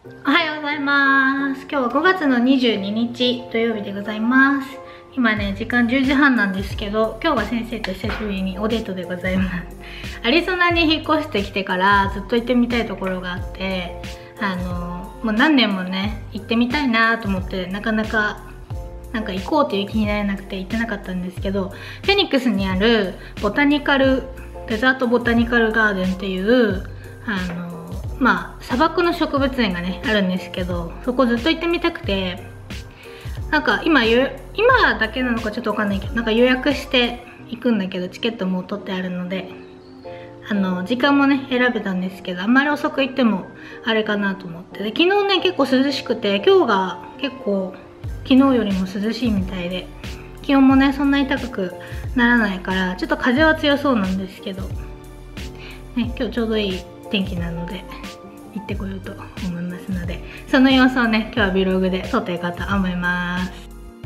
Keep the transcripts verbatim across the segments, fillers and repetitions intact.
おはようございます。今日はごがつのにじゅうににち土曜日でございます。今ね、時間じゅうじはんなんですけど、今日は先生と久しぶりにおデートでございます。アリゾナに引っ越してきてからずっと行ってみたいところがあって、あのもう何年もね行ってみたいなと思ってなかなかなんか行こうという気になれなくて行ってなかったんですけど、フェニックスにあるボタニカルデザートボタニカルガーデンっていうあのまあ砂漠の植物園がねあるんですけど、そこずっと行ってみたくて、なんか今今だけなのかちょっとわかんないけど、なんか予約して行くんだけどチケットも取ってあるので、あの時間もね選べたんですけど、あんまり遅く行ってもあれかなと思って、で昨日ね結構涼しくて、今日が結構昨日よりも涼しいみたいで、気温もねそんなに高くならないからちょっと風は強そうなんですけど、ね、今日ちょうどいい天気なので行ってこようと思いますので、その様子をね今日は Vlog で撮っていこうと思います。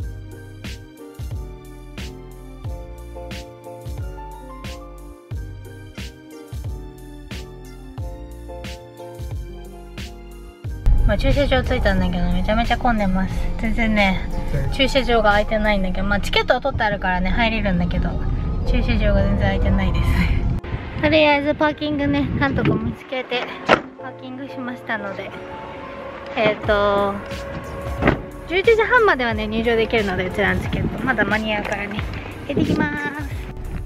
まあ、駐車場着いたんだけどめちゃめちゃ混んでます。全然ね駐車場が空いてないんだけど、まあチケットは取ってあるからね入れるんだけど、駐車場が全然空いてないですとりあえずパーキングねなんとか見つけてパーキングしましたので、えっとじゅういちじはんまではね入場できるので、うちらのチケットまだ間に合うからね行ってきます。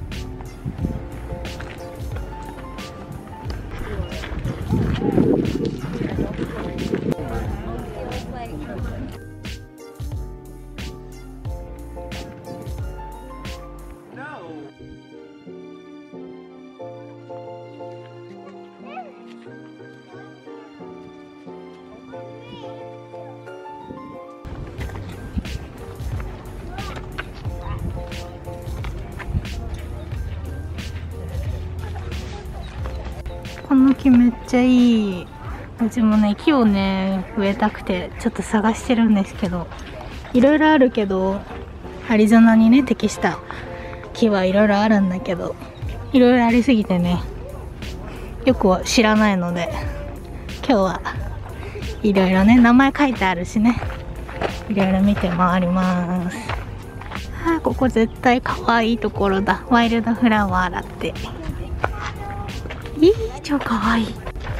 この木めっちゃいい。うちもね木をね植えたくてちょっと探してるんですけど、いろいろあるけどアリゾナにね適した木はいろいろあるんだけど、いろいろありすぎてねよくは知らないので、今日はいろいろね名前書いてあるしね、いろいろ見て回ります。あーここ絶対かわいいところだ。ワイルドフラワーだって。いい、超かわいい。めっ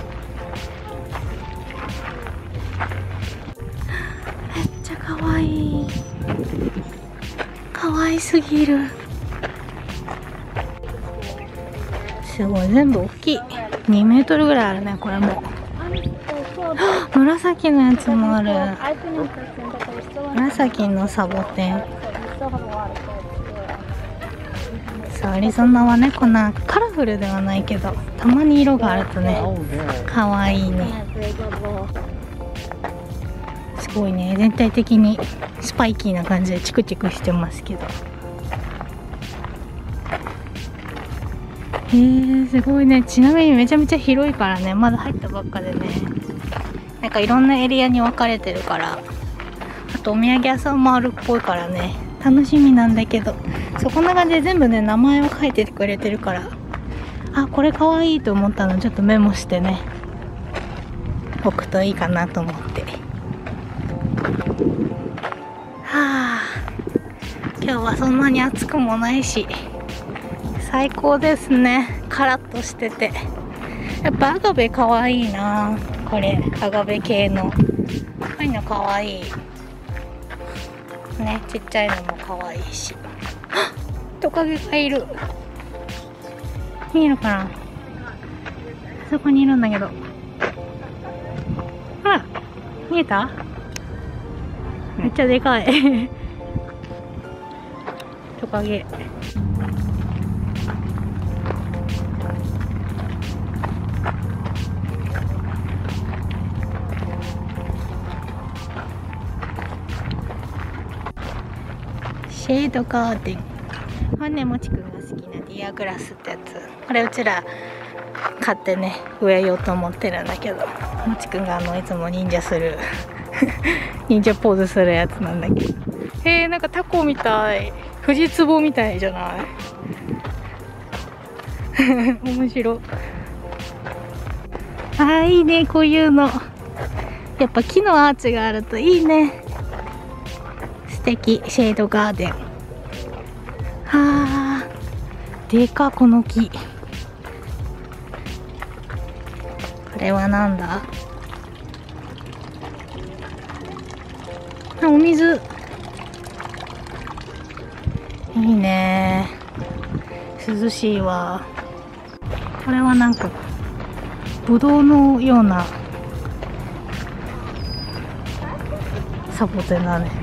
ちゃかわいい。かわいすぎる。すごい、全部大きい。にメートルぐらいあるね、これも。紫のやつもある。紫のサボテン。そう、アリゾナはねこんなカラフルではないけど、たまに色があるとねかわいいね。すごいね、全体的にスパイキーな感じでチクチクしてますけど、へーすごいね。ちなみにめちゃめちゃ広いからね、まだ入ったばっかでね、なんかいろんなエリアに分かれてるから、あとお土産屋さんもあるっぽいからね楽しみなんだけど、そうこんな感じで全部ね名前を書いててくれてるから、あこれかわいいと思ったのちょっとメモしてね置くといいかなと思って。はあ今日はそんなに暑くもないし最高ですね。カラッとしてて、やっぱアガベかわいいな。これアガベ系のこういうのかわいいね、ちっちゃいのも可愛いし。トカゲがいる。見えるかな、あそこにいるんだけど。ほら見えた、めっちゃでかいトカゲ。シェードガーデン。これねもちくんが好きなディアグラスってやつ、これうちら買ってね植えようと思ってるんだけど、もちくんがあのいつも忍者する忍者ポーズするやつなんだけど、えー、なんかタコみたい、フジツボみたいじゃない面白い。あーいいねこういうの。 やっぱ木のアーチがあるといいね。素敵。シェードガーデン。はあ、でかこの木。これはなんだ？あ、お水。いいね。涼しいわ。これはなんかぶどうのようなサボテンだね。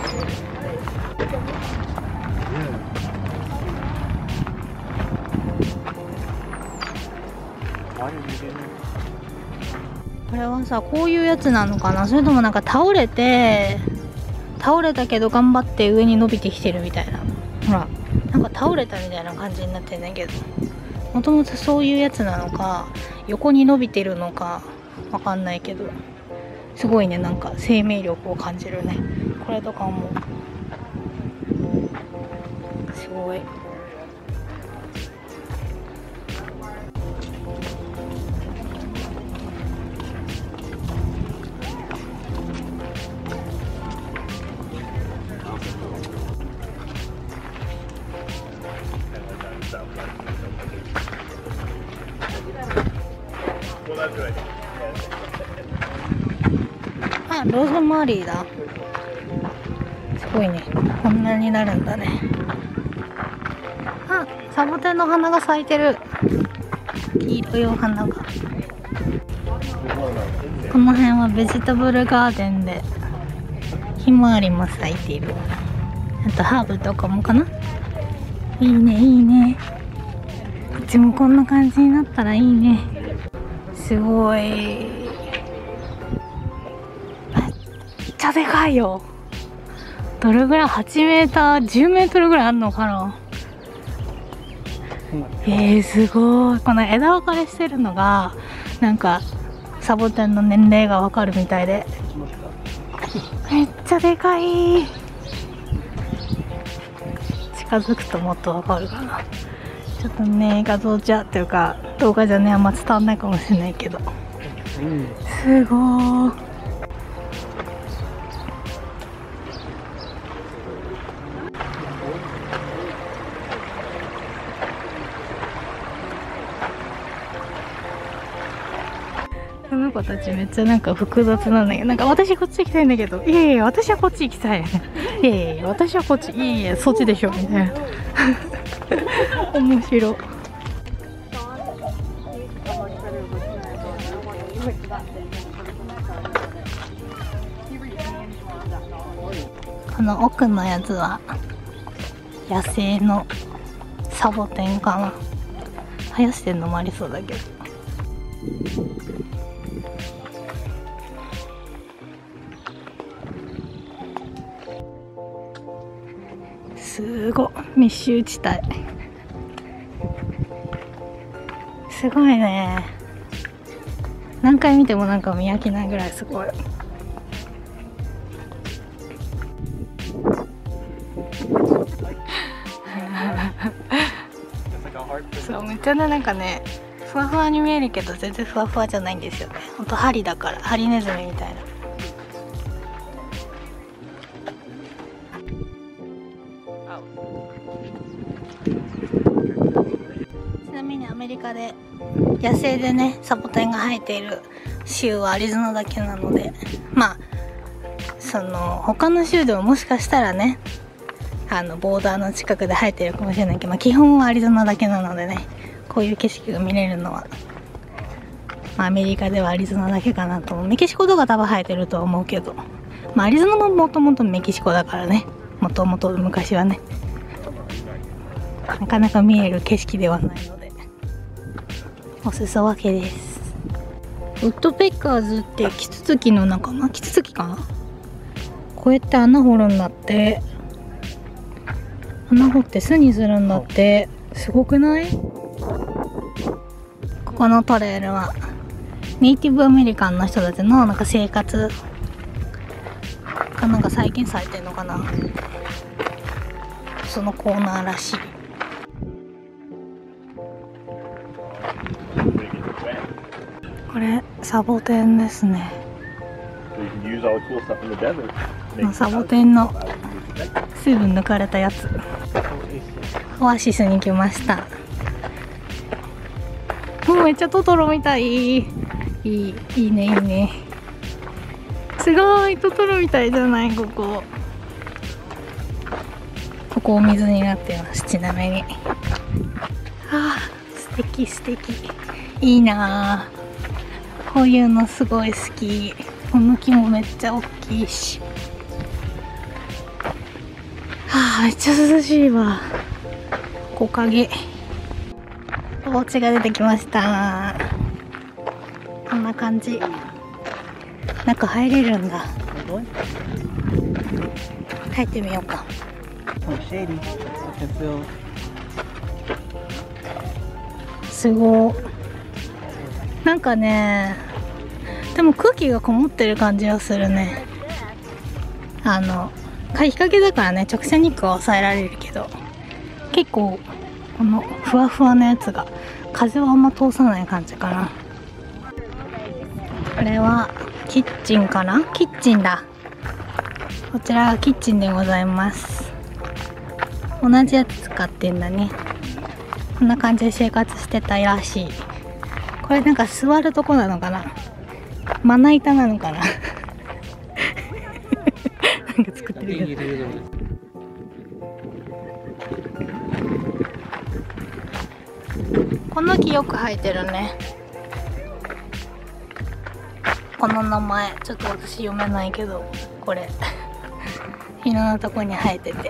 これはさ、こういうやつなのかな、それともなんか倒れて倒れたけど頑張って上に伸びてきてるみたいな。ほら、なんか倒れたみたいな感じになってんだけど、もともとそういうやつなのか横に伸びてるのかわかんないけど、すごいね、なんか生命力を感じるね。これとかもすごい。あ、ローズマリーだ。すごいね、こんなになるんだね。あ、サボテンの花が咲いてる。黄色いお花が。この辺はベジタブルガーデンでひまわりも咲いている。あとハーブとかもかな。いいね、いいね。うちもこんな感じになったらいいね。すごい、めっちゃでかいよ。どれぐらい？はちメーターじゅうメートルぐらいあるのかな。えー、すごい。この枝分かれしてるのがなんかサボテンの年齢がわかるみたいで、めっちゃでかい。近づくともっとわかるかな。ちょっとね、画像じゃっていうか動画じゃねあんま伝わんないかもしれないけど、すごー。この子たちめっちゃなんか複雑なんだけど、なんか私こっち行きたいんだけど、いやいや私はこっち行きたい、いやいや私はこっち、いやいやそっちでしょみたいな。面白い。この奥のやつは野生のサボテンかな。生やしてんのもありそうだけど。すごい密集地帯。すごいね。何回見てもなんか見飽きないぐらいすごい。そう、めっちゃね、なんかねふわふわに見えるけど全然ふわふわじゃないんですよね。ほんと針だから、ハリネズミみたいな。ちなみにアメリカで野生でねサボテンが生えている州はアリゾナだけなので、まあその他の州でももしかしたらね、あのボーダーの近くで生えてるかもしれないけど、まあ、基本はアリゾナだけなのでね、こういう景色が見れるのは、まあ、アメリカではアリゾナだけかなと思う。メキシコとか多分生えてるとは思うけど、まあ、アリゾナももともとメキシコだからね、もともと昔はね、なかなか見える景色ではないのでお裾分けです。ウッドペッカーズってキツツキの仲間、キツツキかな。こうやって穴掘るんだって。穴掘って巣にするんだって。すごくない？ここのトレイルはネイティブアメリカンの人たちのなんか生活がなんか再現されてるのかな、そのコーナーらしい。これサボテンですね。 サボテンの水分抜かれたやつ。オアシスに来ました。もうめっちゃトトロみたい。いい、いいねいいね。すごいトトロみたいじゃないここ。ここお水になってます。ちなみに。あー素敵素敵。いいなー。こういうのすごい好き。この木もめっちゃ大きいし。はあ、めっちゃ涼しいわ。木陰。お家が出てきました。こんな感じ。中入れるんだ。入ってみようか。すごい。なんかね、でも空気がこもってる感じはするね。あの日陰だからね、直射日光は抑えられるけど、結構このふわふわのやつが風はあんま通さない感じかな。これはキッチンかな。キッチンだ。こちらがキッチンでございます。同じやつ使ってんだね。こんな感じで生活してたらしい。これなんか座るとこなのかな、まな板なのかななんか作ってるけど。この木よく生えてるね。この名前ちょっと私読めないけど、これいろんなとこに生えてて、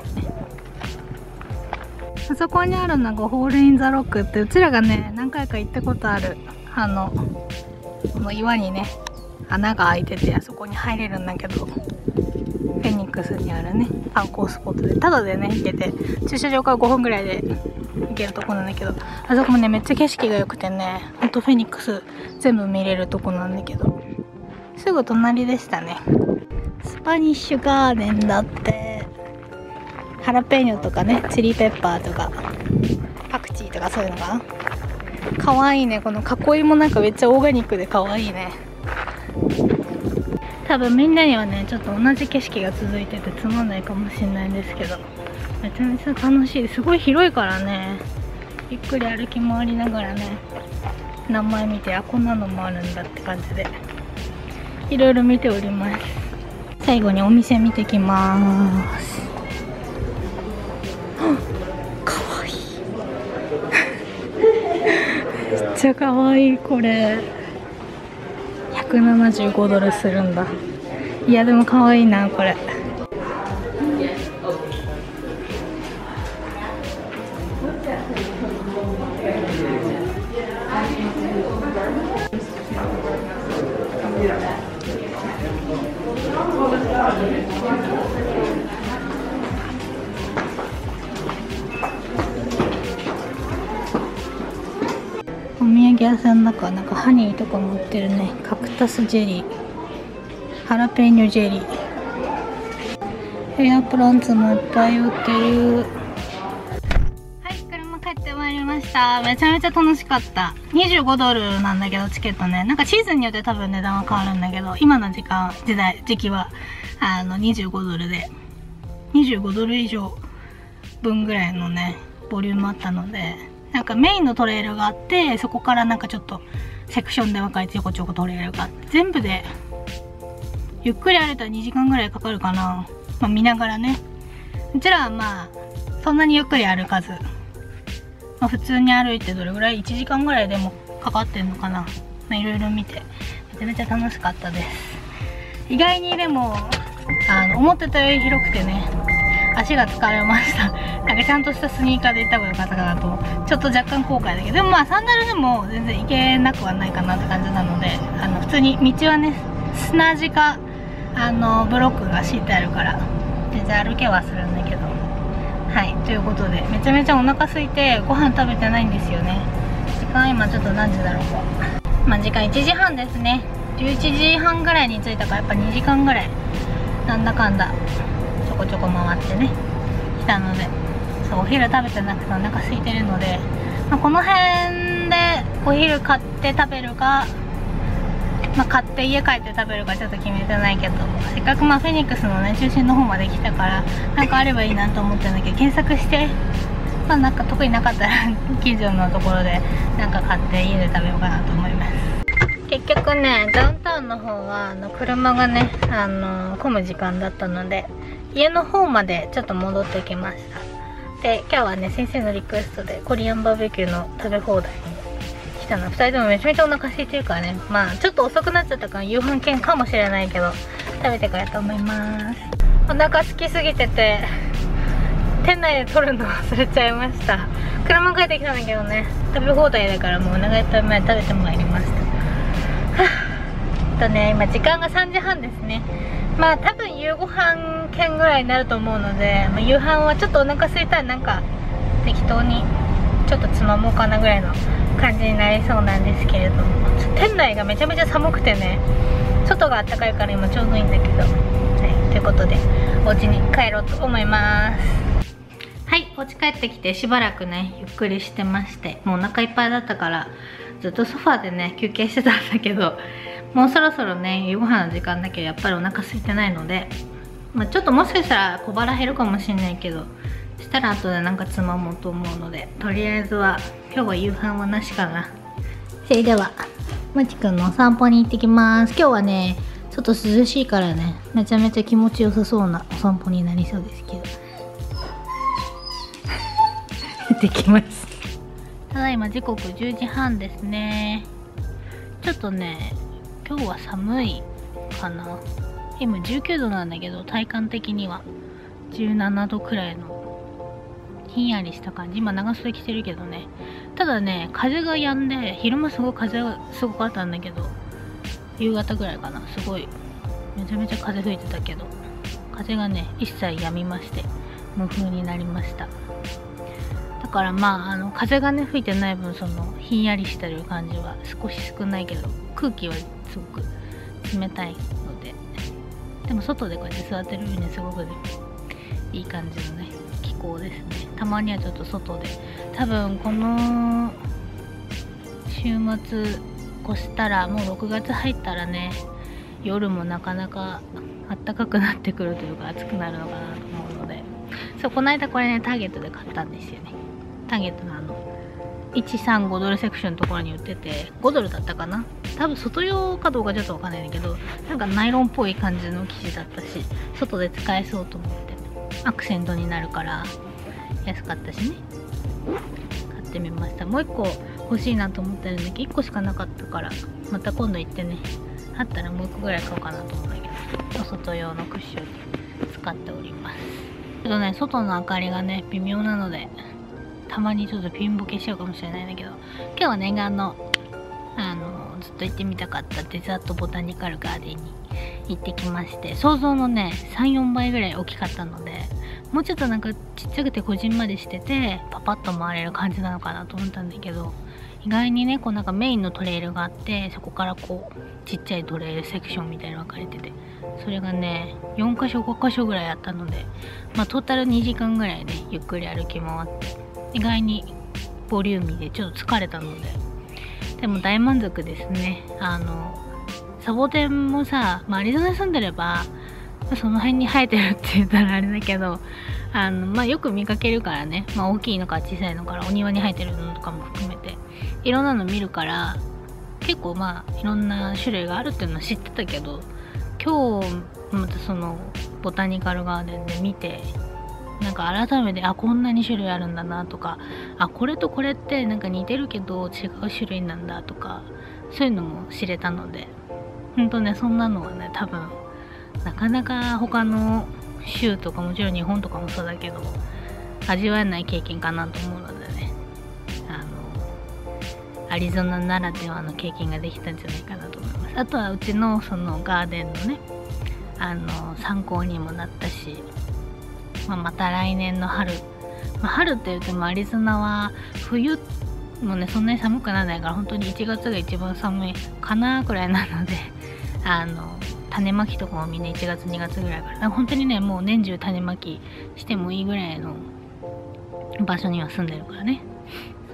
あそこにあるのがホールインザロックって、うちらがね何回か行ったことある、あのこの岩にね穴が開いてて、あそこに入れるんだけど、フェニックスにあるね観光スポットでタダでね行けて、駐車場からごふんぐらいで行けるとこなんだけど、あそこもねめっちゃ景色が良くてね、ほんとフェニックス全部見れるとこなんだけど、すぐ隣でしたね。スパニッシュガーデンだって。ハラペーニョとかね、チリペッパーとかパクチーとかそういうのかな。かわいいね。この囲いもなんかめっちゃオーガニックでかわいいね。多分みんなにはねちょっと同じ景色が続いててつまんないかもしれないんですけど、めちゃめちゃ楽しい。すごい広いからね、ゆっくり歩き回りながらね、名前見て、あこんなのもあるんだって感じでいろいろ見ております。最後にお店見てきます。かわいいめっちゃかわいい。これひゃくななじゅうごドルするんだ。いやでもかわいいなこれ。お土産屋さんの中はなんかハニーとかも売ってるね。カクタスジェリー、ハラペーニョジェリー、ヘアプランツもいっぱい売ってる。はい、車帰ってまいりました。めちゃめちゃ楽しかった。にじゅうごドルなんだけどチケットね、なんかシーズンによって多分値段は変わるんだけど、今の時間時代時期はあのにじゅうごドルで、にじゅうごドル以上分ぐらいのねボリュームあったので、なんかメインのトレイルがあって、そこからなんかちょっとセクションで分かれてちょこちょこトレイルがあって、全部でゆっくり歩いたらにじかんぐらいかかるかな。まあ見ながらね、うちらはまあそんなにゆっくり歩かず、まあ、普通に歩いてどれぐらいいちじかんぐらいでもかかってんのかな。まあいろいろ見てめちゃめちゃ楽しかったです。意外にでもあの思ってたより広くてね、足が疲れました。なんかちゃんとしたスニーカーで行った方が良かったかなとちょっと若干後悔だけど、でもまあサンダルでも全然行けなくはないかなって感じなので、あの普通に道はね砂地かあのブロックが敷いてあるから全然歩けはするんだけど、はい、ということでめちゃめちゃお腹空いてご飯食べてないんですよね。時間今ちょっと何時だろうか。まあ時間いちじはんですね。じゅういちじはんぐらいに着いたからやっぱにじかんぐらいなんだかんだちょこちょこ回ってね来たので、そうお昼食べてなくてお腹空いてるので、まあ、この辺でお昼買って食べるかまあ、買って家帰って食べるかちょっと決めてないけど、せっかくまあフェニックスのね中心の方まで来たからなんかあればいいなと思ってんだけど、検索してまあなんか特になかったら近所のところでなんか買って家で食べようかなと思います。結局ねダウンタウンの方はあの車がねあの混む時間だったので家の方までちょっと戻ってきました。で今日はね先生のリクエストでコリアンバーベキューの食べ放題に来たの。ふたりともめちゃめちゃお腹空いてるからね、まあちょっと遅くなっちゃったから夕飯券かもしれないけど食べてからと思います。お腹空きすぎてて店内で撮るの忘れちゃいました。車帰ってきたんだけどね、食べ放題だからもうお腹いっぱい前食べてまいりました。はぁとね今時間がさんじはんですね。まあ多分夕ご飯券ぐらいになると思うので、まあ、夕飯はちょっとお腹空いたらなんか適当にちょっとつまもうかなぐらいの感じになりそうなんですけれども、店内がめちゃめちゃ寒くてね外が暖かいから今ちょうどいいんだけど、はい、ということでお家に帰ろうと思います。はい、お家帰ってきてしばらくねゆっくりしてまして、もうお腹いっぱいだったからずっとソファーでね休憩してたんだけど、もうそろそろね夕ご飯の時間だけどやっぱりお腹空いてないので、まあ、ちょっともしかしたら小腹減るかもしれないけどしたら後でなんかつまもうと思うので、とりあえずは今日は夕飯はなしかな。それではもちくんのお散歩に行ってきます。今日はねちょっと涼しいからねめちゃめちゃ気持ちよさそうなお散歩になりそうですけど行ってきます。ただいま時刻じゅうじはんですね。ちょっとね今日は寒いかな。今じゅうきゅうどなんだけど体感的にはじゅうななどくらいのひんやりした感じ。今長袖着てるけどね、ただね風が止んで昼間すごい風がすごかったんだけど夕方ぐらいかなすごいめちゃめちゃ風吹いてたけど風がね一切止みまして無風になりました。だからまああの風がね吹いてない分そのひんやりしてる感じは少し少ないけど空気はすごく冷たいので、でも外でこうやって座ってる分にすごく、ね、いい感じのね気候ですね。たまにはちょっと外で多分この週末越したらもうろくがつ入ったらね夜もなかなか暖かくなってくるというか暑くなるのかなと思うので、そうこの間これねターゲットで買ったんですよね。ターゲットのあのいちさんごドルセクションのところに売っててごドルだったかな。多分外用かどうかちょっとわかんないんだけどなんかナイロンっぽい感じの生地だったし外で使えそうと思ってアクセントになるから安かったしね買ってみました。もういっこ欲しいなと思ってるんだけどいっこしかなかったからまた今度行ってねあったらもういっこぐらい買おうかなと思うんだけど外用のクッションに使っております。けどね外の明かりがね微妙なのでたまにちょっとピンボケしちゃうかもしれないんだけど、今日は念願のあのずっと行ってみたかったデザートボタニカルガーデンに行ってきまして、想像のね さん,よん 倍ぐらい大きかったのでもうちょっとなんかちっちゃくてこじんまりしててパパッと回れる感じなのかなと思ったんだけど、意外にねこうなんかメインのトレイルがあってそこからこうちっちゃいトレイルセクションみたいに分かれてて、それがねよんかしょごかしょぐらいあったので、まあトータルにじかんぐらいねゆっくり歩き回って意外にボリューミーでちょっと疲れたので、でも大満足ですね。あのサボテンもさ、まあ、アリゾナに住んでればその辺に生えてるって言ったらあれだけどあの、まあ、よく見かけるからね、まあ、大きいのから小さいのからお庭に生えてるのとかも含めていろんなの見るから結構まあいろんな種類があるっていうのは知ってたけど、今日またそのボタニカルガーデンで見てなんか改めてあこんなに種類あるんだなとか、あこれとこれってなんか似てるけど違う種類なんだとかそういうのも知れたので、ほんとねそんなのはね多分なかなか他の州とかもちろん日本とかもそうだけど味わえない経験かなと思うのでね、あのアリゾナならではの経験ができたんじゃないかなと思います。あとはうちのそのガーデンのねあの参考にもなったし、まあ、また来年の春、まあ、春って言ってもアリゾナは冬もねそんなに寒くならないから本当にいちがつが一番寒いかなくらいなのであの種まきとかもみんないちがつにがつぐらいから、本当にねもう年中種まきしてもいいぐらいの場所には住んでるからね。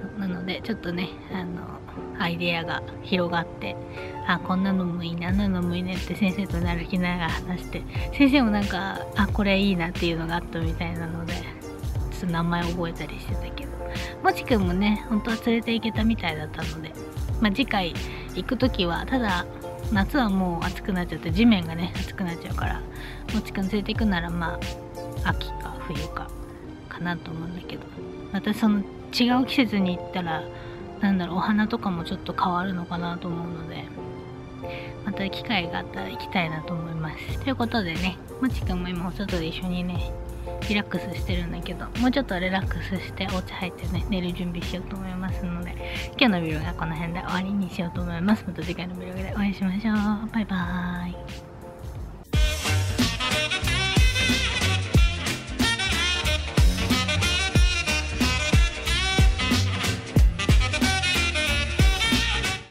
そうなのでちょっとねあのアイデアが広がって、あこんなのもいいなあんなのもいいねって先生と歩きながら話して、先生もなんかあこれいいなっていうのがあったみたいなのでちょっと名前覚えたりしてたけど、もちくんもね本当は連れて行けたみたいだったので、まあ、次回行く時はただ夏はもう暑くなっちゃって地面がね暑くなっちゃうから、もちくん連れて行くならまあ秋か冬かかなと思うんだけど、またその違う季節に行ったらなんだろうお花とかもちょっと変わるのかなと思うので、また機会があったら行きたいなと思います。ということでね、もちくんも今お外で一緒にねリラックスしてるんだけど、もうちょっとリラックスしてお家入ってね寝る準備しようと思いますので、今日のビデオがこの辺で終わりにしようと思います。また次回のビデオでお会いしましょう。バイバーイ。